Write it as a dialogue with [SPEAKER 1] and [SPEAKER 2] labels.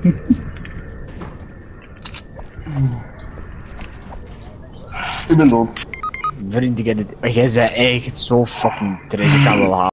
[SPEAKER 1] Ik ben dood.
[SPEAKER 2] Vriend, jij zei echt zo fucking trash, ik kan wel halen.